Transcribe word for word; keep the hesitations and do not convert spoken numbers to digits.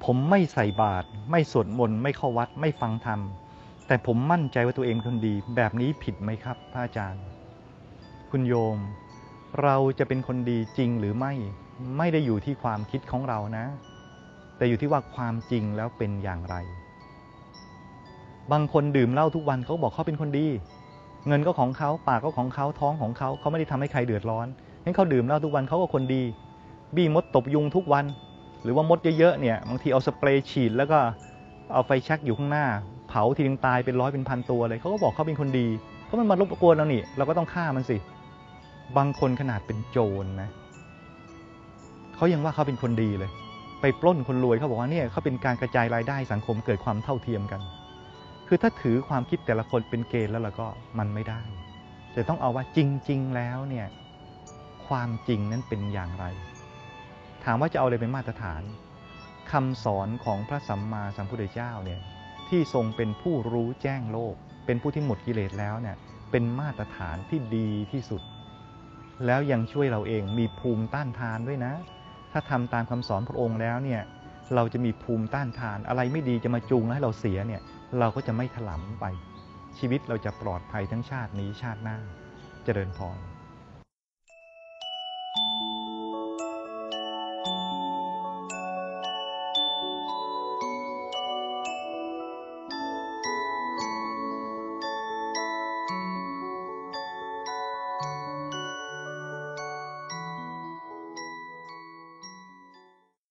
ผมไม่ใส่บาตรไม่สวดมนต์ไม่เข้าวัดไม่ฟังธรรมแต่ผมมั่นใจว่าตัวเองเป็นคนดีแบบนี้ผิดไหมครับพระอาจารย์คุณโยมเราจะเป็นคนดีจริงหรือไม่ไม่ได้อยู่ที่ความคิดของเรานะแต่อยู่ที่ว่าความจริงแล้วเป็นอย่างไรบางคนดื่มเหล้าทุกวันเขาบอกเขาเป็นคนดีเงินก็ของเขาปากก็ของเขาท้องของเขาเขาไม่ได้ทำให้ใครเดือดร้อนงั้นเขาดื่มเหล้าทุกวันเขาก็คนดีบี้มดตบยุงทุกวันหรือว่ามดเยอะๆเนี่ยบางทีเอาสเปรย์ฉีดแล้วก็เอาไฟแช็กอยู่ข้างหน้าเผาทีนึงตายเป็นร้อยเป็นพันตัวเลยเขาก็บอกเขาเป็นคนดีเพราะมันมารบกวนเรานี่เราก็ต้องฆ่ามันสิบางคนขนาดเป็นโจรนะเขายังว่าเขาเป็นคนดีเลยไปปล้นคนรวยเขาบอกว่าเนี่ยเขาเป็นการกระจายรายได้สังคมเกิดความเท่าเทียมกันคือถ้าถือความคิดแต่ละคนเป็นเกณฑ์แล้วเราก็มันไม่ได้จะต้องเอาว่าจริงๆแล้วเนี่ยความจริงนั้นเป็นอย่างไรถามว่าจะเอาอะไรเป็นมาตรฐานคำสอนของพระสัมมาสัมพุทธเจ้าเนี่ยที่ทรงเป็นผู้รู้แจ้งโลกเป็นผู้ที่หมดกิเลสแล้วเนี่ยเป็นมาตรฐานที่ดีที่สุดแล้วยังช่วยเราเองมีภูมิต้านทานด้วยนะถ้าทำตามคำสอนพระองค์แล้วเนี่ยเราจะมีภูมิต้านทานอะไรไม่ดีจะมาจูงให้เราเสียเนี่ยเราก็จะไม่ถลำไปชีวิตเราจะปลอดภัยทั้งชาตินี้ชาติหน้าเจริญพร